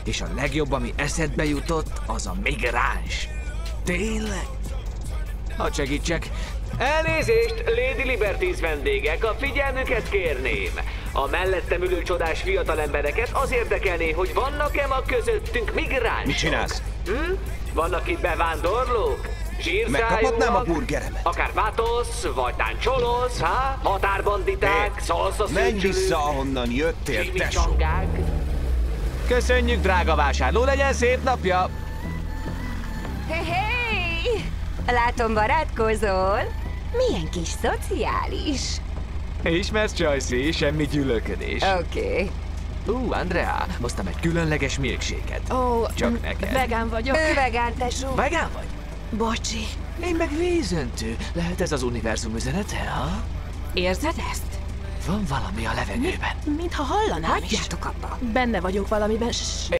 és a legjobb, ami eszedbe jutott, az a migráns. Tényleg? Hadd segítsek. Elnézést, Lady Liberties vendégek, a figyelmüket kérném. A mellettem ülő csodás fiatalembereket az érdekelné, hogy vannak-e ma közöttünk migránsok? Mit csinálsz? Vannak itt bevándorlók? Zsírszájúak? Megkaphatnám a burgeremet? Akár vátosz, vagy táncsolosz, határbanditák, szalsza Menj vissza, ahonnan jöttél, tesó! csongák. Köszönjük, drága vásárló, legyen szép napja! Hey! Látom, barátkozol. Milyen kis szociális. Ismersz, Csajci, semmi gyűlölködés. Oké. Andrea, hoztam egy különleges milkshake-et. Ó, Csak neked. vegán vagyok. Ő vegán, tesó. Vegán vagy? Bocsi. Én meg vízöntő. Lehet ez az univerzum üzenete, ha? Érzed ezt? Van valami a levegőben. Mintha hallanám is. Hagyjátok abba. Benne vagyok valamiben.